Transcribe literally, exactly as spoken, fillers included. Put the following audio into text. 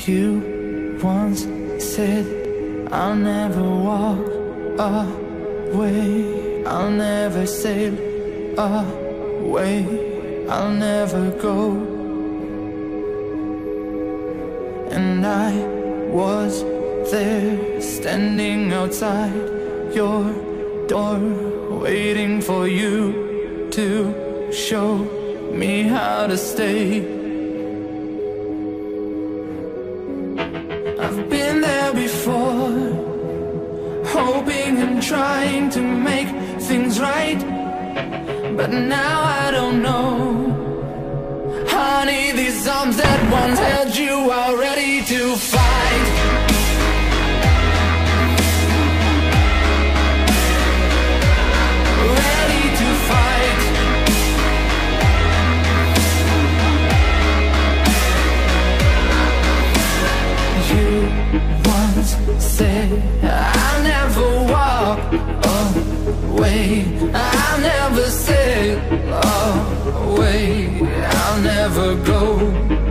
You once said I'll never walk away, I'll never sail away, I'll never go. And I was there standing outside your door, waiting for you to show me how to stay. I've been there before, hoping and trying to make things right, but now I don't know. Honey, these arms that once held you are ready to fight. Ready to fight. You once said I'll never walk away, I'll never sail away, I'll never go.